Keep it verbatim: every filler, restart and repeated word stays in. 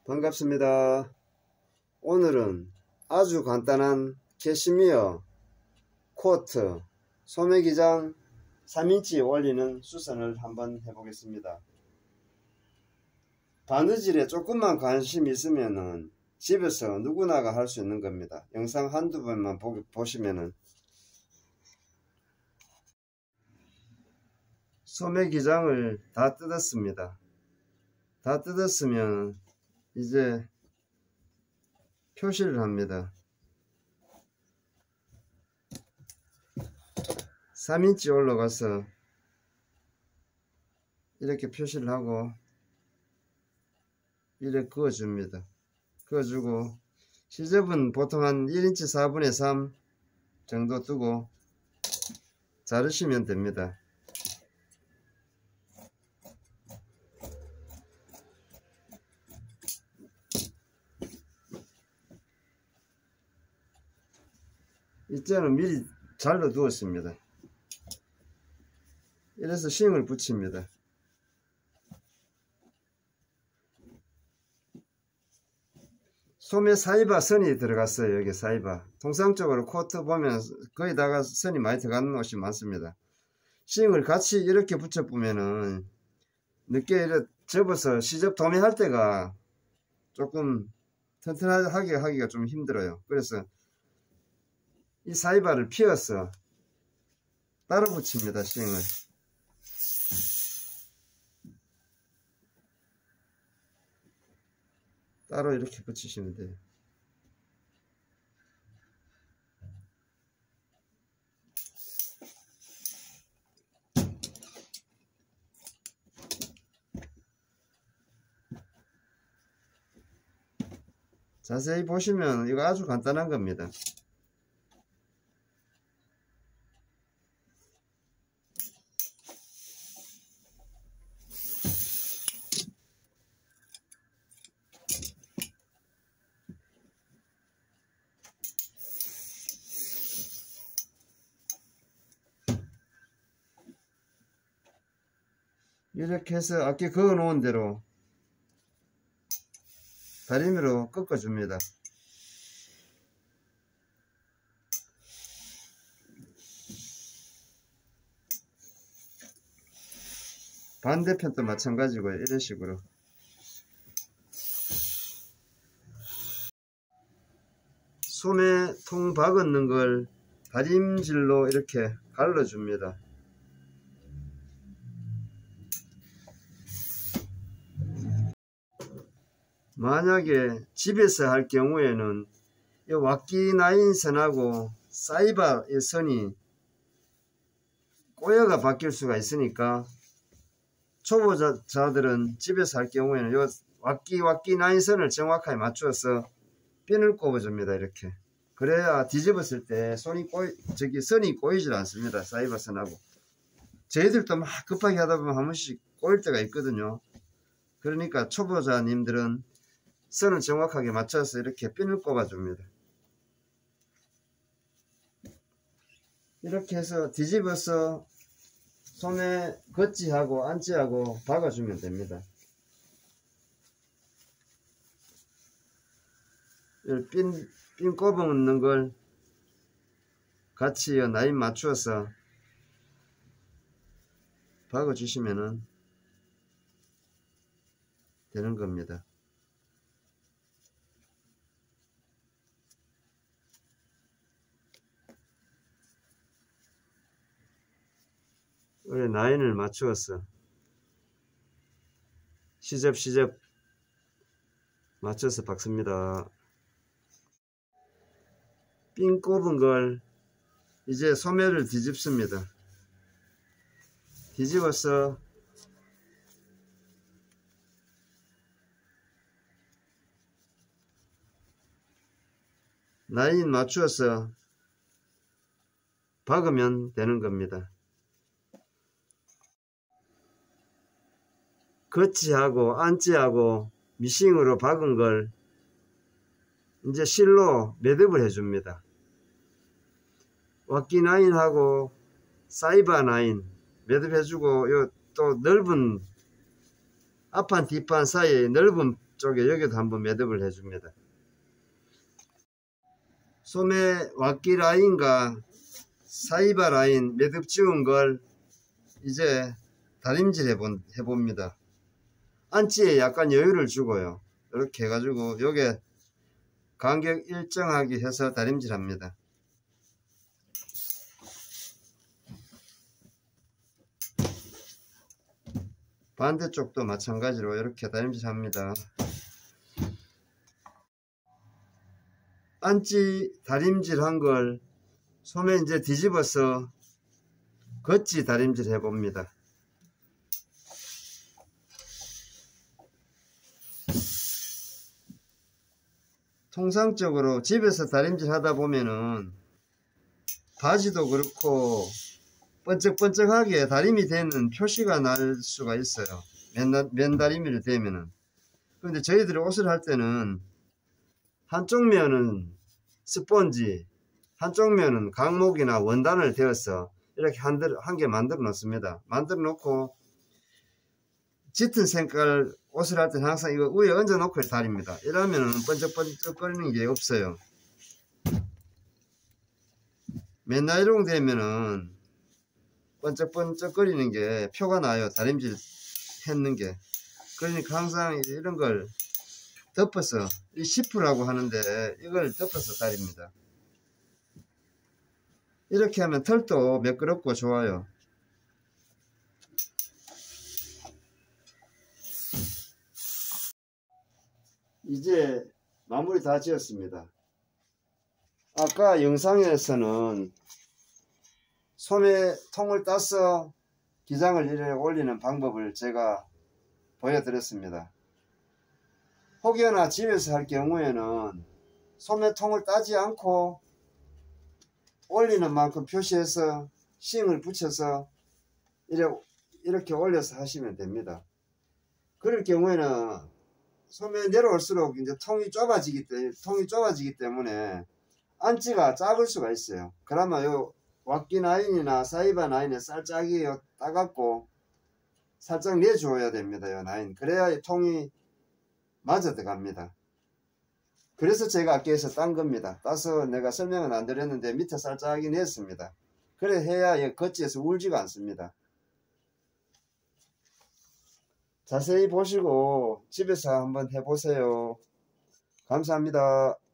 반갑습니다. 오늘은 아주 간단한 캐시미어 코트 소매기장 삼 인치 올리는 수선을 한번 해보겠습니다. 바느질에 조금만 관심 있으면은 집에서 누구나가 할 수 있는 겁니다. 영상 한두 번만 보, 보시면은 소매기장을 다 뜯었습니다. 다 뜯었으면 이제 표시를 합니다. 삼 인치 올라가서 이렇게 표시를 하고 이렇게 그어줍니다. 그어주고 시접은 보통 한 일 인치 사분의 삼 정도 두고 자르시면 됩니다. 이때는 미리 잘라 두었습니다. 이래서 싱을 붙입니다. 소매 사이바 선이 들어갔어요. 여기 사이바. 통상적으로 코트 보면 거기다가 선이 많이 들어가는 옷이 많습니다. 싱을 같이 이렇게 붙여 보면은 늦게 이렇게 접어서 시접 도매할 때가 조금 튼튼하게 하기가 좀 힘들어요. 그래서 이 사이바를 피어서 따로 붙입니다. 싱을 따로 이렇게 붙이시면 돼요. 자세히 보시면 이거 아주 간단한 겁니다. 이렇게 해서 아까 그어 놓은 대로 다리미로 꺾어 줍니다. 반대편도 마찬가지고 이런 식으로 소매 통 박았는 걸 다림질로 이렇게 갈라 줍니다. 만약에 집에서 할 경우에는 이 왁기 나인 선하고 사이바의 선이 꼬여가 바뀔 수가 있으니까 초보자들은 집에서 할 경우에는 이 왁기 왁기 나인 선을 정확하게 맞추어서 핀을 꼽아줍니다. 이렇게 그래야 뒤집었을 때 손이 꼬이, 저기 선이 꼬이질 않습니다. 사이바 선하고 저희들도 막 급하게 하다 보면 한 번씩 꼬일 때가 있거든요. 그러니까 초보자님들은 선을 정확하게 맞춰서 이렇게 핀을 꼽아 줍니다. 이렇게 해서 뒤집어서 소매 겉지하고 안지하고 박아주면 됩니다. 핀, 핀 꼽아놓는 걸 같이 라인 맞추어서 박아주시면 되는 겁니다. 라인을 맞추어서 시접 시접 맞춰서 박습니다. 핀 꼽은 걸 이제 소매를 뒤집습니다. 뒤집어서 라인 맞추어서 박으면 되는 겁니다. 겉지하고 안지하고 미싱으로 박은 걸 이제 실로 매듭을 해줍니다. 왁기 라인하고 사이바 라인 매듭해주고 요 또 넓은 앞판 뒷판 사이에 넓은 쪽에 여기도 한번 매듭을 해줍니다. 소매 왁기 라인과 사이바 라인 매듭 지운 걸 이제 다림질 해본, 해봅니다. 안치에 약간 여유를 주고요. 이렇게 해가지고 요게 간격 일정하게 해서 다림질 합니다. 반대쪽도 마찬가지로 이렇게 다림질 합니다. 안치 다림질 한 걸 소매 이제 뒤집어서 겉지 다림질 해봅니다. 통상적으로 집에서 다림질 하다 보면은 바지도 그렇고 번쩍번쩍하게 다림이 되는 표시가 날 수가 있어요. 맨, 맨 다림이를 되면은. 그런데 저희들이 옷을 할 때는 한쪽 면은 스펀지, 한쪽 면은 강목이나 원단을 대어서 이렇게 한 개 만들어 놓습니다. 만들어 놓고 짙은 색깔 옷을 할 때는 항상 이거 위에 얹어 놓고 다립니다. 이러면은 번쩍번쩍 거리는 게 없어요. 맨 나이롱 되면은 번쩍번쩍 거리는 게 표가 나요. 다림질 했는 게. 그러니까 항상 이런 걸 덮어서, 이 시프라고 하는데 이걸 덮어서 다립니다. 이렇게 하면 털도 매끄럽고 좋아요. 이제 마무리 다 지었습니다. 아까 영상에서는 소매 통을 따서 기장을 이렇게 올리는 방법을 제가 보여드렸습니다. 혹여나 집에서 할 경우에는 소매통을 따지 않고 올리는 만큼 표시해서 싱을 붙여서 이렇게 올려서 하시면 됩니다. 그럴 경우에는 소매 내려올수록 이제 통이 좁아지기 때문에, 통이 좁아지기 때문에 안치가 작을 수가 있어요. 그러면 요 왁기 라인이나 사이바 라인에 살짝이 따갖고 살짝 내줘야 됩니다. 요 라인. 그래야 이 통이 맞아 들어갑니다. 그래서 제가 아껴서 딴 겁니다. 따서 내가 설명은 안 드렸는데 밑에 살짝이 냈습니다. 그래 해야 겉지에서 울지가 않습니다. 자세히 보시고 집에서 한번 해보세요. 감사합니다.